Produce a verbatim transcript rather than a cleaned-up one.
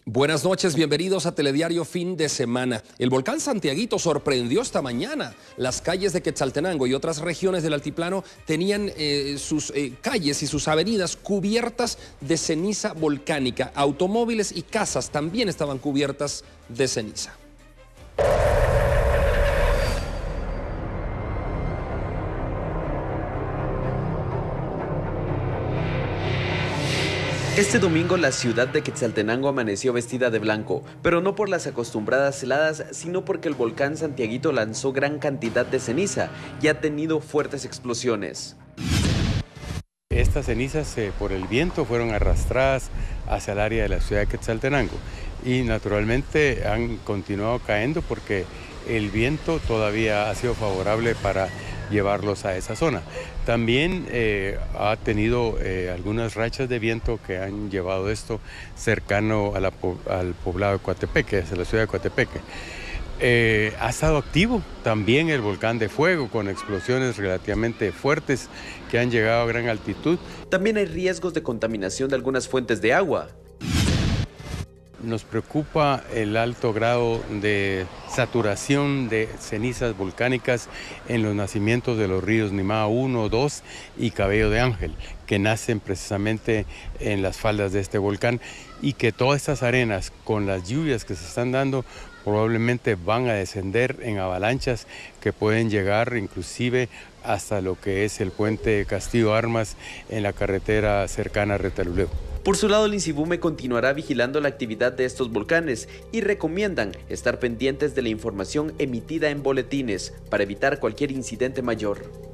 Buenas noches, bienvenidos a Telediario Fin de Semana. El volcán Santiaguito sorprendió esta mañana. Las calles de Quetzaltenango y otras regiones del altiplano tenían eh, sus eh, calles y sus avenidas cubiertas de ceniza volcánica. Automóviles y casas también estaban cubiertas de ceniza. Este domingo la ciudad de Quetzaltenango amaneció vestida de blanco, pero no por las acostumbradas heladas, sino porque el volcán Santiaguito lanzó gran cantidad de ceniza y ha tenido fuertes explosiones. Estas cenizas eh, por el viento fueron arrastradas hacia el área de la ciudad de Quetzaltenango y naturalmente han continuado cayendo porque el viento todavía ha sido favorable para llevarlos a esa zona. También eh, ha tenido eh, algunas rachas de viento que han llevado esto cercano a la, al poblado de Coatepeque, hacia la ciudad de Coatepeque. Eh, ha estado activo también el volcán de fuego con explosiones relativamente fuertes que han llegado a gran altitud. También hay riesgos de contaminación de algunas fuentes de agua. Nos preocupa el alto grado de saturación de cenizas volcánicas en los nacimientos de los ríos Nimá uno, dos y Cabello de Ángel, que nacen precisamente en las faldas de este volcán, y que todas estas arenas, con las lluvias que se están dando, probablemente van a descender en avalanchas que pueden llegar inclusive hasta lo que es el puente Castillo Armas en la carretera cercana a Retaluleu. Por su lado, el INSIBUME continuará vigilando la actividad de estos volcanes y recomiendan estar pendientes de la información emitida en boletines para evitar cualquier incidente mayor.